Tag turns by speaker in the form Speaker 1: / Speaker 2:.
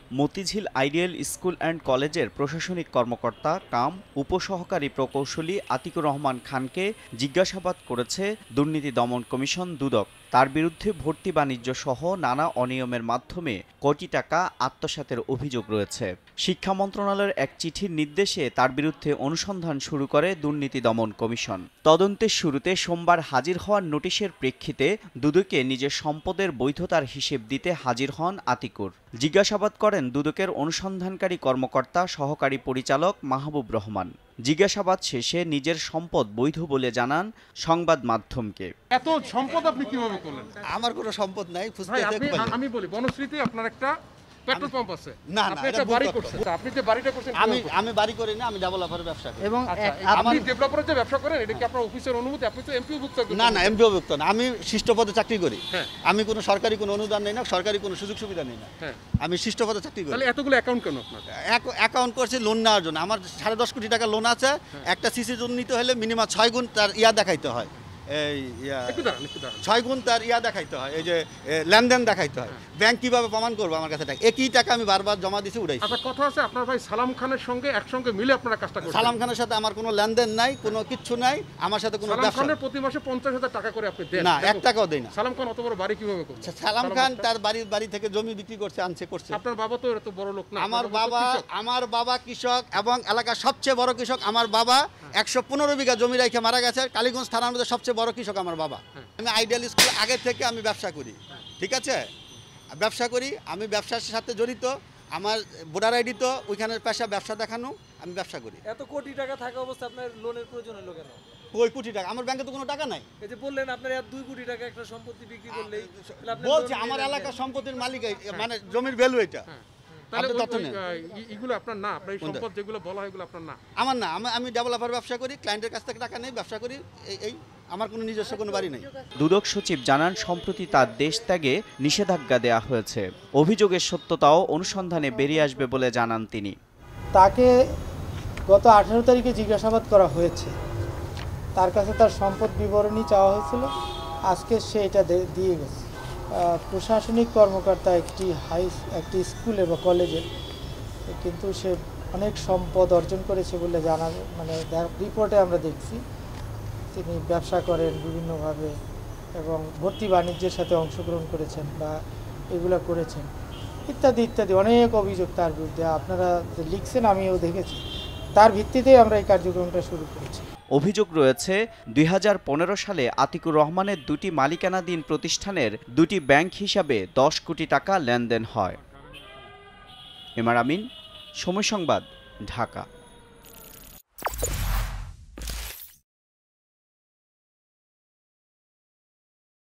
Speaker 1: Motijheel ideal school and কলেজের প্রশাসনিক কর্মকর্তা কাম উপসহকারী প্রকৌশলী আতিকুর রহমান খানকে জিজ্ঞাসাবাদ করেছে দুর্নীতি দমন কমিশন দুদক। তার বিরুদ্ধে ভর্তি বাণিজ্য সহ নানা অনিয়মের মাধ্যমে কোটি টাকা আত্মসাতের অভিযোগ রয়েছে। শিক্ষা মন্ত্রণালয়ের এক চিঠির নির্দেশে তার বিরুদ্ধে অনুসন্ধান শুরু করে দুর্নীতি দমন কমিশন। তদন্তের শুরুতে সোমবার হাজির হওয়ার নোটিশের প্রেক্ষিতে দুদকে নিজের সম্পদের বৈধতার হিসেব দিতে হাজির হন আতিকুর। জিজ্ঞাসাবাদ করেন দুদকের অনুসন্ধানকারী কর্মকর্তা সহকারী পরিচালক মাহবুব রহমান। জিজ্ঞাসাবাদ শেষে নিজের সম্পদ বৈধ বলে জানান সংবাদ মাধ্যমকে।
Speaker 2: এত সম্পদ আপনি কিভাবে করলেন?
Speaker 3: আমার কোনো সম্পদ নাই।
Speaker 2: আমি বলি বনশ্রীতে আপনার একটা পেট্রোল পাম্প আছে,
Speaker 3: না
Speaker 2: আপনি একটা বাড়ি করছেন। আপনি যে বাড়িটা করছেন,
Speaker 3: আমি বাড়ি করি না, আমি ডেভেলপারের ব্যবসা করি।
Speaker 2: এবং আপনি ডেভেলপারের যে ব্যবসা করেন, এটা কি আপনার অফিসের অনুমতি? আপনি তো এমপিও ভুক্ত।
Speaker 3: না না, এমপিও ভুক্ত না, আমি শিষ্ট পদে চাকরি করি। আমি কোনো সরকারি কোনো অনুদান নেই না, সরকারি কোনো সুযোগ সুবিধা নেই না, আমি শিষ্ট পদে চাকরি করি।
Speaker 2: তাহলে এতগুলো অ্যাকাউন্ট কেন আপনার?
Speaker 3: অ্যাকাউন্ট করছি লোন নেওয়ার জন্য। আমার 10.5 কোটি টাকা লোন আছে। একটা সিসি লোন নিতে হলে মিনিমাম 6 গুণ তার দেখাইতে হয়, এই 6 গুণ তার দেখাইতে হয়, এই যে লেনদেন দেখাইতে হয়। ব্যাংক কিভাবে প্রমাণ করবো আমার কাছে টাকা? একই টাকা আমি বারবার জমা দিছি, উড়াইছি।
Speaker 2: আচ্ছা, কথা আছে আপনার ভাই সালাম খানের সঙ্গে একসঙ্গে মিলে আপনারা কাজটা করছেন।
Speaker 3: সালাম খানের সাথে আমার কোনো লেনদেন নাই, কোনো কিচ্ছু নাই, আমার সাথে কোনো ব্যবসা।
Speaker 2: সালাম খানের প্রতি মাসে 50,000 টাকা করে আপনি দেন?
Speaker 3: না, 1 টাকাও দেই না।
Speaker 2: সালাম খান অত বড় বাড়ি কিভাবে করছে?
Speaker 3: সালাম খান তার বাড়ি থেকে জমি বিক্রি করছে, করছে।
Speaker 2: আপনার বাবা তো এত বড় লোক না।
Speaker 3: আমার বাবা কৃষক এবং এলাকার সবচেয়ে বড় কৃষক। আমার বাবা 115 বিঘা জমি রেখে মারা গেছে। কালীগঞ্জ থানার মধ্যে সবচেয়ে বড় কৃষক আমার বাবা। আমি আইডিয়াল স্কুল আগে থেকে আমি ব্যবসা করি, ঠিক আছে? ব্যবসা করি, আমি ব্যবসার সাথে জড়িত। আমার ভোটার আইডি তো ওইখানের পেশা ব্যবসা দেখানো, আমি ব্যবসা করি।
Speaker 4: এত কোটি টাকা থাকা অবস্থা আপনার লোনের প্রয়োজন হলো কেন?
Speaker 3: কই কোটি টাকা? আমার ব্যাংকে তো কোনো টাকা নাই।
Speaker 4: এই যে বললেন আপনার 2 কোটি টাকা একটা সম্পত্তি বিক্রি করলেই
Speaker 3: বলছি, আমার এলাকার সম্পত্তির মালিক, মানে জমির ভ্যালু এটা।
Speaker 2: তাহলে এগুলো আপনার না, আপনার এই সম্পদ যেগুলো বলা হয় এগুলো আপনার না?
Speaker 3: আমার না, আমি ডেভেলপার ব্যবসা করি, ক্লায়েন্টের কাছ থেকে টাকা নেই, ব্যবসা করি। এই আমার কোনো নিজস্ব কোনো বাড়ি নেই।
Speaker 1: দুদক সচিব জানান, সম্প্রতি তার দেশ ত্যাগে নিষেধাজ্ঞা দেওয়া হয়েছে। অভিযোগের সত্যতাও অনুসন্ধানে বেরিয়ে আসবে বলে জানান তিনি।
Speaker 5: তাকে গত 18 তারিখে জিজ্ঞাসাবাদ করা হয়েছে। তার কাছে তার সম্পদ বিবরণী চাওয়া হয়েছিল, আজকে সে এটা দিয়ে গেছে। প্রশাসনিক কর্মকর্তা একটি স্কুলে বা কলেজে, কিন্তু সে অনেক সম্পদ অর্জন করেছে বলে জানা, মানে রিপোর্টে আমরা দেখছি। তিনি ব্যবসা করেন বিভিন্নভাবে এবং ভর্তি বাণিজ্যের সাথে অংশগ্রহণ করেছেন বা এগুলো করেছেন ইত্যাদি ইত্যাদি অনেক অভিযোগ তার বিরুদ্ধে। আপনারা লিখছেন, আমিও দেখেছি। তার ভিত্তিতেই আমরা এই কার্যক্রমটা শুরু করেছি।
Speaker 1: অভিযোগ রয়েছে 2015 সালে আতিকুর রহমানের 2টি মালিকানাধীন প্রতিষ্ঠানের 2টি ব্যাংক হিসাবে 10 কোটি টাকা লেনদেন হয়। এমআর আমিন, সময় সংবাদ, ঢাকা।